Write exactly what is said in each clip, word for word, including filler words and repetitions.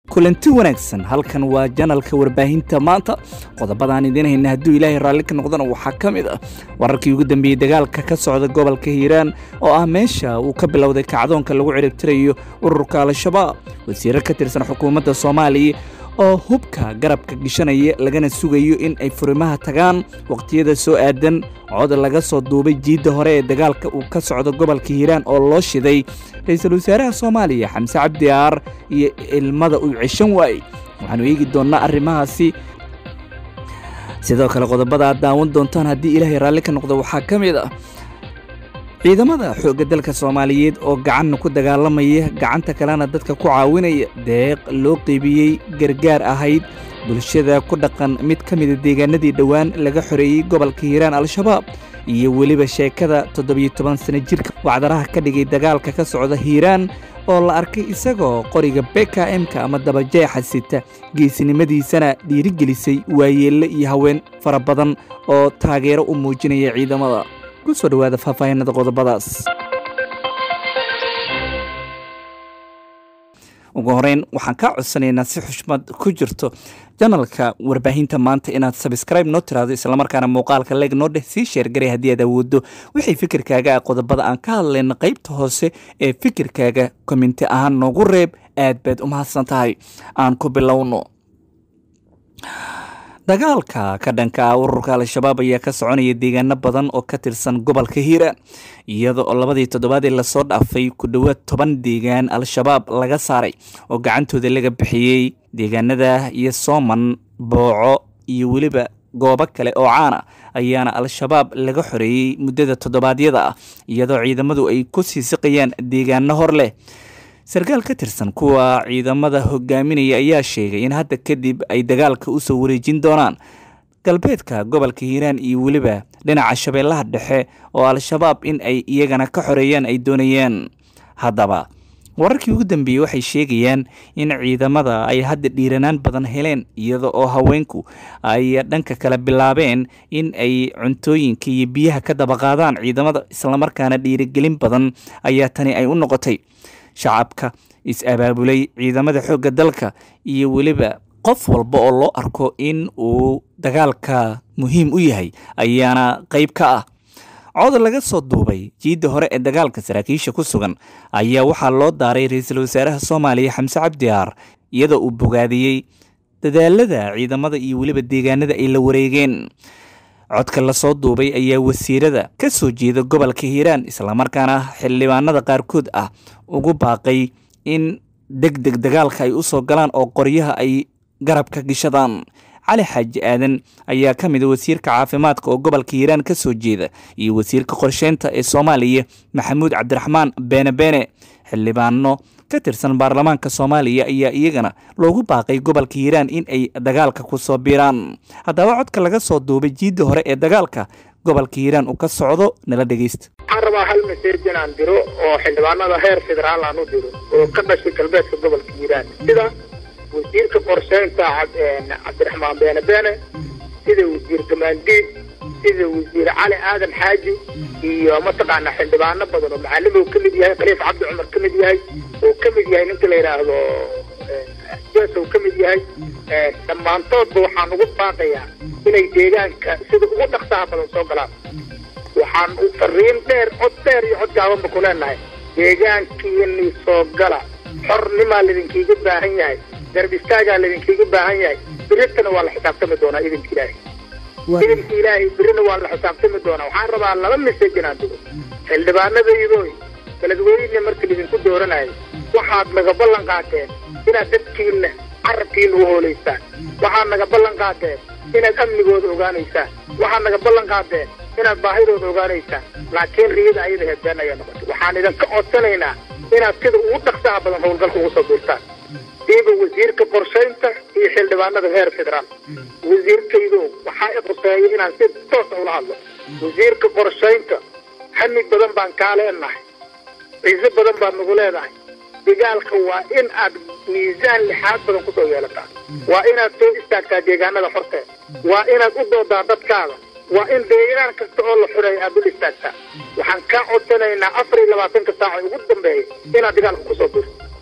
kulanti wanaagsan halkan waa janalka warbaahinta maanta qodobadaan idin hayna haduu ilaahay raali ka noqdana waxa kamid ah wararkii ugu dambeeyay dagaalka ka socda gobolka Hiiraan oo ah meesha uu ka bilowday kacdoonka lagu ciribtirayo ururka Al-Shabaab wasiir ka tirsan xukuumadda Soomaaliya oo hubka garabka gishanaya lagana sugayo in ay furimaha tagaan waqtiyada soo aadan cod laga soo duubay jiida hore ee dagaalka uu ka socdo gobolka Hiiraan oo loo shiday ra'iisul wasaaraha Soomaaliya Xamse Cabdi Aar iyo ilmada uu cishan waay waxaanu eegi doonaa arrimahaasi sidoo kale qodobada daawan doontaan hadii Ilaahay raali ka noqdo waxa kamid ah ciidamada xoogga dalka Soomaaliyeed oo gacan ku dagaalamaya gacanta kalena dadka ku caawinaya deeq loo qeybiyay gargaar ahayd bulshada ku dhaqan mid kamid ah deegaanadii dhawaan laga xoreeyay gobolka Hiiraan Al-Shabaab iyo waliba sheekada toddoba iyo toban sano jirka wacdaraha ka dhigay dagaalka ka socda Hiiraan oo la arkay isagoo qoriga B K M-ka ama dabajeexa sita geesinimadiisana dhiirigelisay waayeelle iyo haween fara badan oo taageero u muujinaya ciidamada soo dhawaada faahfaahinada qodobadaas ugu horeyn waxaan ka codsanaynaa si xushmad ku jirto janalka warbaahinta maanta inaad subscribe noo tiraado isla markaana muuqaalka like noo dheh sii share garay haddii aad awooddo wixii fikirkaaga ah qodobada aan ka hadlayna qaybta hoose ee fikirkaaga commenti ahaan noogu reeb aad baad u mahadsan tahay aan ku bilowno dagaalka ka dhanka ah ururka Al-Shabaab ayaa ka soconaya deegaano badan oo ka tirsan gobolka Hiiraan iyadoo labadii toddobaad ee la soo dhaafay ku dhawaad toban deegaan Al-Shabaab laga saaray oo gacantooda laga bixiyay deegaanada iyo Sooman Booco iyo waliba goobo kale oo caana ayaana Al-Shabaab laga xoreeyay muddada toddobaadyada ah iyadoo ciidamadu ay ku sii siqayaan deegaano hor leh sarkaal ka tirsan kuwa ciidamada hogaaminaya ayaa sheegay in hadda kadib ay dagaalka u soo wareejin doonaan galbeedka gobolka Hiiraan iyo waliba dhinaca Shabeellaha Dhexe oo Al-Shabaab in ay iyagana ka xoreeyaan ay doonayaan haddaba wararkii ugu dambeeyay waxay sheegayaan in ciidamada ay hadda dhiiranaan badan heleen iyada oo haweenku ay dhanka kala bilaabeen in ay cuntooyinka iyo biyaha ka daba qaadaan ciidamada isla markaana dhiirigelin badan ayaa tani ay u noqotay shacabka is abaabulay ciidamada xoogga dalka iyo waliba qof walba oo loo arko in uu dagaalka muhiim u yahay ayaana qayb ka ah cod laga soo duubay jiida hore ee dagaalka saraakiisha ku sugan ayaa waxaa loo daaray ra'iisul wasaaraha Soomaaliya Xamse Cabdi Aar iyadoo uu bogaadiyay dadaalada ciidamada iyo waliba deegaanada ay la wareegeen codka la soo duubay ayaa wasiirada ka soo jeeda gobolka Hiiraan isla markaana xildhibaanada qaarkood ah ugu baaqay in degdeg dagaalka ay u soo galaan oo qoryaha ay garabka gishadaan Cali Xaaji Aadan ayaa ka mid ah wasiirka caafimaadka oo gobolka Hiiraan ka soo jeeda iyo wasiirka qorsheynta ee Soomaaliya Maxamuud Cabdiraxmaan Beene Beene xildhibaano ka tirsan baarlamaanka Soomaaliya ayaa iyagana loogu baaqay gobolka Hiiraan in ay dagaalka ku soo biiraan haddaba codka laga soo duubay jiida hore ee dagaalka gobolka Hiiraan uu ka socdo nala dhageysta arba hal message aan diro oo xildhibaanada heer federaal aan u diro oo ka dhashay galbeedka gobolka Hiiraan sida wasiirka qorsheynta Cabdiraxmaan Beene Beene sida wasiirka Maandiid sida wasiir Cali Aadan Xaaji iyo mataqaana xildhibaano badan oo macallin ka mid yahay Khaliif Cabdi Cumar ka mid yahay oo ka mid yahay ninka la yiraahdo jeeso ka mid yahay dhammaantood waxaan ugu baaqayaa inay deegaanka sida ugu dhaqsaha badan soo galaan waxaan u fariin dheer cod dheer iyo cod gaaban ku leenahay deegaankiina soo gala xornimo lidinkiiga baahan yahay darbi istaaga lidinkiiga baahan yahay birtana waa la xisaabtami doonaa idinka ilaahay idinka ilaahay birina waa la xisaabtami doonaa waxaan rabaa laba message inaan digo xildhibaanada iyadoo beledweyne markii idinku dooranayo waxaad naga ballan qaateen inaad dadkiina carabkiina u hooleysaan waxaad naga ballan qaateen inaad amnigooda ogaanaysaan waxaad naga ballan qaateen inaad baahidooda ogaanaysaan laakiin riyada ayada heedaan ayaa noqotay waxaan idinka codsanaynaa inaad sida ugu dhaqsaha badan howlgalka ugu soo biirtaan diiba wasiirka qorsheynta iyo xildhibaanada heer federaal wasiirkaydu waxaa i quseeyay inaan si toos ula hadlo wasiirka qorsheynta xamid badan baan kaa leenahay ciise badan baad nagu leedahay dagaalka waa in aad miisaan lixaad badan ku soo yeelataa waa inaad soo istaagtaa deegaanada xorta waa inaad u doodaa dadkaada waa in deegaan kasta oo la xureeyo aad u istaagtaa waxaan ka codsanaynaa afar iyo labaatanka saac ugu dambeeyay inaad dagaalka ku soo biirto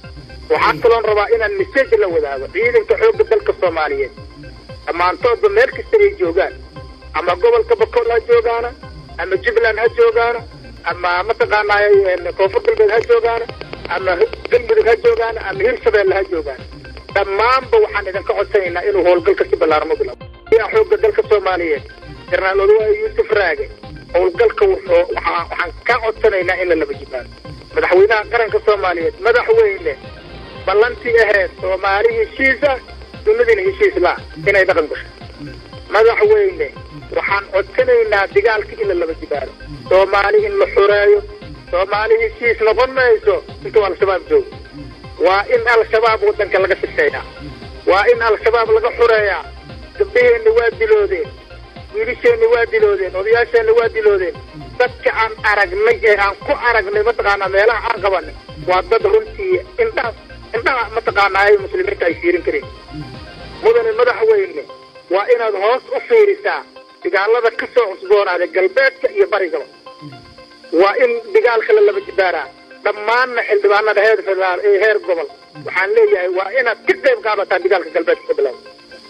waxaan kaloon rabaa inaan message la wadaago ciidanka xoogga dalka Soomaaliyeed dhammaantoodba meel kasta ay joogaan ama gobolka Bakool ha joogaana ama Jubbaland ha joogaana ama mataqaanaa Koonfur Galbeed ha joogaana ama Galmudug ha joogaana ama Hirshabelle ha joogaana dhammaanba waxaan idinka codsanaynaa inuu howlgalka si ballaaran u bilaabo xoogga dalka Soomaaliyeed Generaal Oduwa Yuusuf Raage howlgalka wuxuu waxaan ka codsanaynaa in la laba jibaaro madaxweynaha qaranka Soomaaliyeed madaxweyne ballantii ahayd Soomaali heshiisa dunidina heshiis la inay dhaqan gasho madaxweyne waxaan codsanaynaa dagaalka in la laba jibaaro Soomaali in la xureeyo Soomaali heshiis noqon mayso intuu al-shabaab joogo waa in al-shabaab wadanka laga sifeeyaa waa in al-shabaab laga xureeyaa gabdhaheenna waa diloodeen wiilasheenna waa diloodeen odayaasheenna waa diloodeen dadka aan aragnay ee aan ku aragnay mataqaanaa meelaha aan qabanay waa dad runtii indhaha indhaha mataqaanaa ay muslimiinta ay fiirin kareen mudane madaxweyne waa inaad hoos u fiirisaa dagaalada ka soo cusboonaaday galbeedka iyo barigaba waa in dagaalka la laba jibaaraa dhammaanna xildhibaanada heer federaal ee heer gobol waxaan leeyahay waa inaad ka qayb qaadataan dagaalka galbeedka ka bilaabo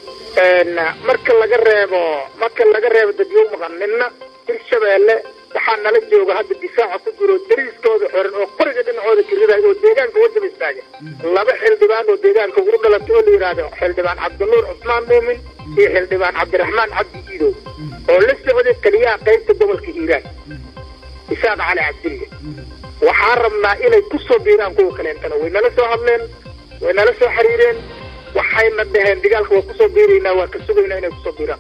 marka laga reebo marka laga reebo dadyow maqan ninna Hirshabelle waxaa nala jooga hadda difaaca ku jiro dariiskooda xiran oo qoriga dhinacooda kiriday oo deegaanka wadada istaaga laba xildhibaan oo deegaanka ugu dhalatay oo la yiraahdo xildhibaan Cabdinuur Cusmaan Muumin iyo xildhibaan Cabdiraxmaan Cabdi Iido oo la socday kaliya qaybta gobolka Hiiraan Isaaq Cali Cabdille waxaan rabnaa inay ku soo biiraan kuwa kaleentana way nala soo hadleen way nala soo xiriireen waxayna dhaheen dagaalka waa ku soo biiraynaa waa ka sugaynaa inay ku soo biiraan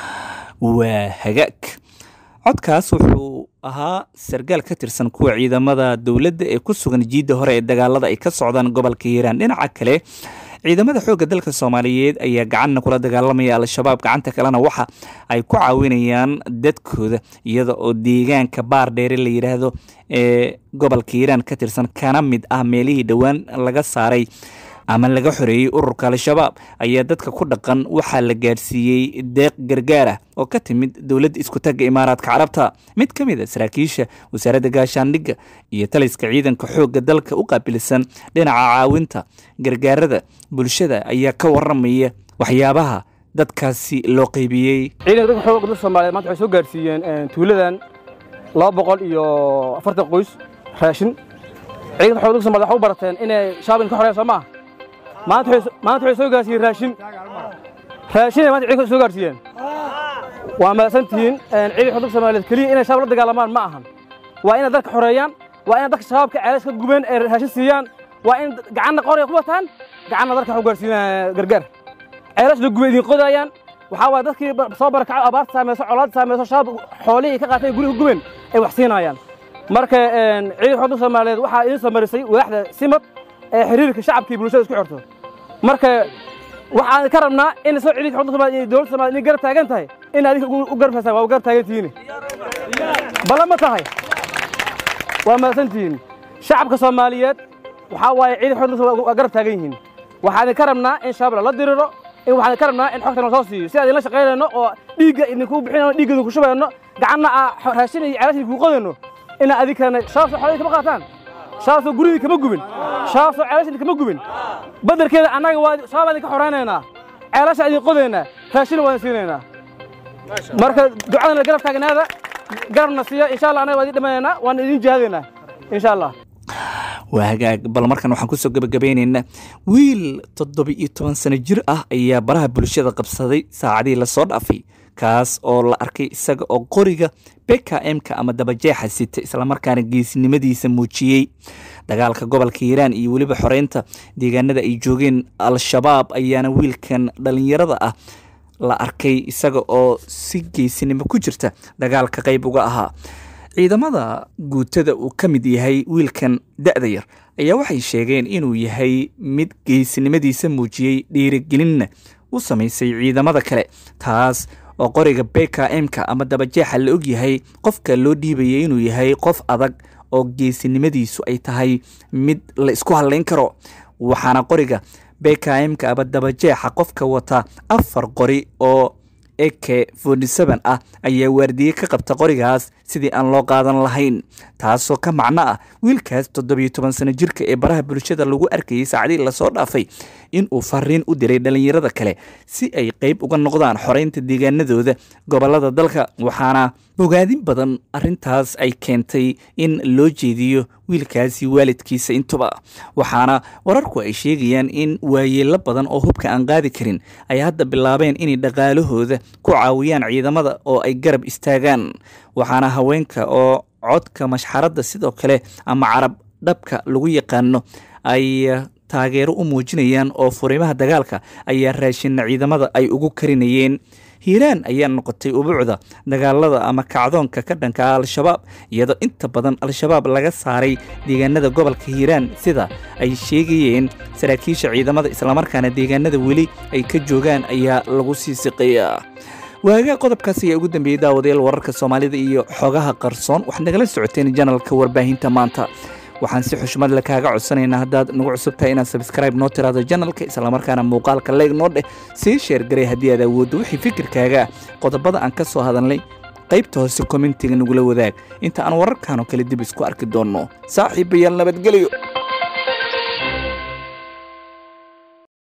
waa hagaag codkaas wuxuu ahaa sargaal ka tirsan kuwa ciidamada dowladda ee ku sugan jiidda hore ee dagaalada ay ka socdaan gobolka Hiiraan dhinaca kale ciidamada xoogga dalka Soomaaliyeed ayaa gacan kula dagaalamaya al-shabaab gacanta kalena waxa ay ku caawinayaan dadkooda iyada oo deegaanka Baardheere la yiraahdo ee gobolka Hiiraan ka tirsan kana mid ah meelihii dhawaan laga saaray ama laga xoreeyay ururka al-shabaab ayaa dadka ku dhaqan waxa la gaarsiiyay deeq gargaar ah oo ka timid dawladda isku tagga Imaaraadka Carabta mid kamid ah saraakiisha wasaaradda gaashaandhigga iyo taliska ciidanka xoogga dalka u qaabilsan dhinaca caawinta gargaarada bulshada ayaa ka waramaya waxyaabaha dadkaasi loo qaybiyay ciidanka xoogga dalka Soomaaliyeed maanta waxay soo gaarsiiyeen tuuladan laba boqol iyo afartan qoys raashin ciidanka xoogga dalka Soomaaliyeed waxa u barateen inay shaabin ka xoreeyaan Soomaa maanta maanta waxay soo gaarsiiyeen raashin raashin maanta ciidanka soo gaarsiiyeen waa maasantiin ciidanka xoogga Soomaaliyeed kaliya inay shaab la dagaalamaan ma ahan waa inay dadka xoreeyaan waa inay dadka shabaabka ceelas ka gubeen ee raashin siiyaan waa in gacanna qoriga ku wataan gacanna dadka u gaarsiinayaan gargaar ceelas la gubay idin qodayaan waxa waa dadkii soo barakacay abaarta saameeyso colaad saameeyso shaab xoolihii ka qaatay guriga gubeen ay wax siinayaan marka ciidanka xoogga Soomaaliyeed waxa idin samarisay waaxda simad ee xiriirka shacabka bulshada isku xirto marka waxaan ka rabnaa in soo ciidanka xoogga Soomaaliyeed iyo dawladda Soomaaliyeed garab taagan tahay in adiga u garfaysan waa garab taagan tihiin balama tahay waa maasantiin shacabka Soomaaliyeed waxa waaye ciidanka xoogga Soomaaliyeed garab taagan yihiin waxaan ka rabnaa in shabaab la diriro in waxaan ka rabnaa in xogta soo siiyo si aan la shaqeynayno oo dhiiga idinku bixinayno dhiigada ku shubayno gacanna raashin iyo ceelasha ku qodayno in adikana shabaab xoolaha kama qaataan shabaab guriga kama gubin shabaab ceelasha kama gubin badarkeeda anaga waa shabaab ka xoreynayna ceelasha idin qodayna raashin waan siinayna marka ducada garab taagnaada garabna siiyo insha Allah anaga waa idin dhameeyna waan idin jihadayna insha Allah وهاجاج بل مركن وحن كسر جب جبيننا ويل تضبي يتوان سنة جرأة يا برها بلشة قبصدي ساعدي للصاد أفي كاس أو الأركي سج أو قريجة بكا إم كأما دبجة حسيت إسلام مركان الجيس نمدي سموتشي دجال كجبل كيران يولي بحرينتا دي جندا يجوجين الشباب أيانا ويل كان دلني رضا la arkay isaga oo si geesinimo ku jirta dagaalka qayb uga ahaa ciidamada guutada uu ka mid yahay wiilkan da'da yar ayaa waxay sheegeen inuu yahay mid geesinimadiisa muujiyay dhiirigelinna u samaysay ciidamada kale taas oo qoriga B K M-ka ama dabajeexa la og yahay qofka loo dhiibayay inuu yahay qof adag oo geesinimadiisu ay tahay mid la isku halayn karo waxaana qoriga B K M-ka ama dabajeexa qofka wata afar qori oo A K forty-seven ah ayaa waardiye ka qabta qorigaas sidii aan loo qaadan lahayn taasoo ka macno ah wiilkaas toddobiyo toban sano jirka ee baraha bulshada lagu arkayay saacadii la soo dhaafay in uu fariin u diray dhalinyarada kale si ay qayb uga noqdaan xoreynta deegaanadooda gobolada dalka waxaana bogaadin badan arintaas ay keentay in loo jeediyo wiilkaasi waalidkiisa intuba waxaana wararku ay sheegayaan in waayeelo badan oo hubka aan qaadi karin ay hadda bilaabeen inay dhaqaalahooda ku caawiyaan ciidamada oo ay garab istaagaan waxaana haweenka oo codka mashxaradda sidoo kale ama carab dhabka lagu yaqaano ay taageero u muujinayaan oo furimaha dagaalka ayaa raashin ciidamada ay ugu karinayeen hiiraan ayaa noqotay ubuucda dagaalada ama kacdoonka ka dhanka al-shabaab iyadoo inta badan al-shabaab laga saaray deegaanada gobolka hiiraan sida ay sheegayeen saraakiisha ciidamada islamarkaana deegaanada weli ay ka joogaan ayaa lagu sii siqeeyaa waaga qodobkaas ayaa ugu dambeeyay daawadayaal wararka Soomaalida iyo xogaha qarsoon wax nagala socoteen channelka warbaahinta maanta waxaan si xushmad leh kaaga codsanaynaa haddaad nagu cusubtahay inaad subscribe noo tiraado channelka isla markaana muuqaalka like noo dheh sii share garay haddii aad awooddo wixii fikirkaaga qodobada aan ka soo hadalnay qaybta hoose commentiga nagula wadaag inta aan wararkan oo kale dib isku arki doonno saaxiibayaal nabadgelyo